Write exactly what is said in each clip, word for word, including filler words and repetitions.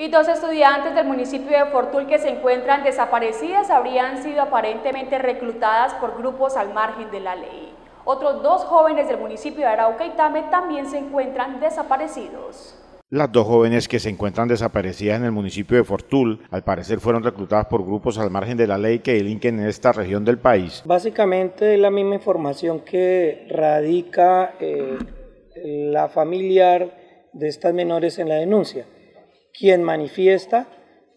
Y dos estudiantes del municipio de Fortul que se encuentran desaparecidas habrían sido aparentemente reclutadas por grupos al margen de la ley. Otros dos jóvenes del municipio de Arauca y Tame también se encuentran desaparecidos. Las dos jóvenes que se encuentran desaparecidas en el municipio de Fortul, al parecer fueron reclutadas por grupos al margen de la ley que delinquen en esta región del país. Básicamente es la misma información que radica eh, la familiar de estas menores en la denuncia, quien manifiesta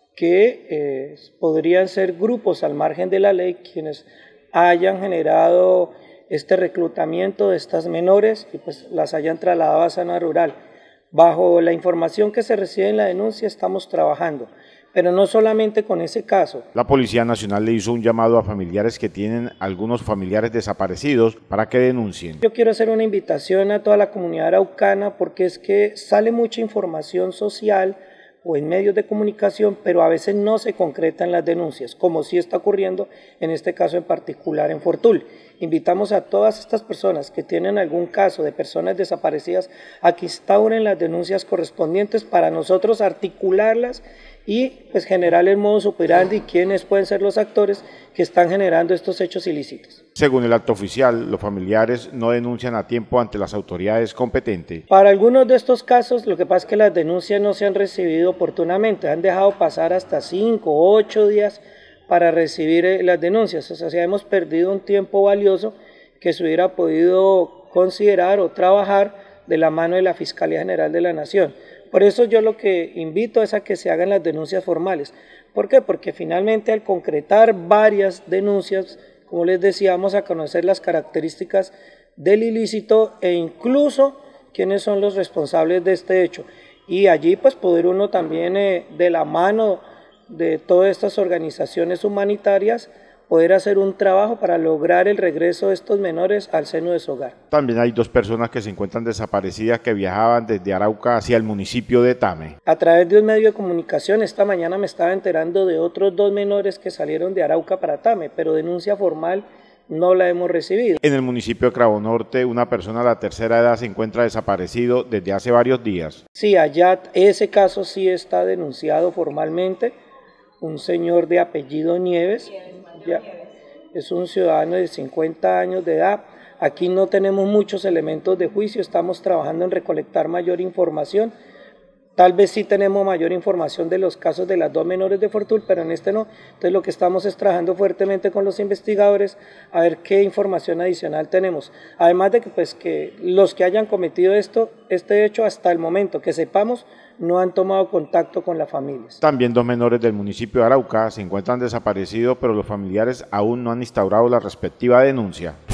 que eh, podrían ser grupos al margen de la ley quienes hayan generado este reclutamiento de estas menores y pues las hayan trasladado a zona rural. Bajo la información que se recibe en la denuncia estamos trabajando, pero no solamente con ese caso. La Policía Nacional le hizo un llamado a familiares que tienen algunos familiares desaparecidos para que denuncien. Yo quiero hacer una invitación a toda la comunidad araucana porque es que sale mucha información social o en medios de comunicación, pero a veces no se concretan las denuncias, como sí está ocurriendo en este caso en particular en Fortul. Invitamos a todas estas personas que tienen algún caso de personas desaparecidas a que instauren las denuncias correspondientes para nosotros articularlas y pues generar el modus operandi y quiénes pueden ser los actores que están generando estos hechos ilícitos. Según el acto oficial, los familiares no denuncian a tiempo ante las autoridades competentes. Para algunos de estos casos, lo que pasa es que las denuncias no se han recibido oportunamente, han dejado pasar hasta cinco o ocho días para recibir las denuncias, o sea, hemos perdido un tiempo valioso que se hubiera podido considerar o trabajar de la mano de la Fiscalía General de la Nación. Por eso yo lo que invito es a que se hagan las denuncias formales. ¿Por qué? Porque finalmente al concretar varias denuncias, como les decía, vamos a conocer las características del ilícito e incluso quiénes son los responsables de este hecho. Y allí pues poder uno también eh, de la mano de todas estas organizaciones humanitarias poder hacer un trabajo para lograr el regreso de estos menores al seno de su hogar. También hay dos personas que se encuentran desaparecidas que viajaban desde Arauca hacia el municipio de Tame. A través de un medio de comunicación, esta mañana me estaba enterando de otros dos menores que salieron de Arauca para Tame, pero denuncia formal no la hemos recibido. En el municipio de Cravo Norte, una persona de la tercera edad se encuentra desaparecido desde hace varios días. Sí, allá ese caso sí está denunciado formalmente. Un señor de apellido Nieves, ya, es un ciudadano de cincuenta años de edad. Aquí no tenemos muchos elementos de juicio, estamos trabajando en recolectar mayor información. Tal vez sí tenemos mayor información de los casos de las dos menores de Fortul, pero en este no. Entonces lo que estamos es trabajando fuertemente con los investigadores a ver qué información adicional tenemos. Además de que, pues, que los que hayan cometido esto, este hecho hasta el momento que sepamos, no han tomado contacto con las familias. También dos menores del municipio de Arauca se encuentran desaparecidos, pero los familiares aún no han instaurado la respectiva denuncia.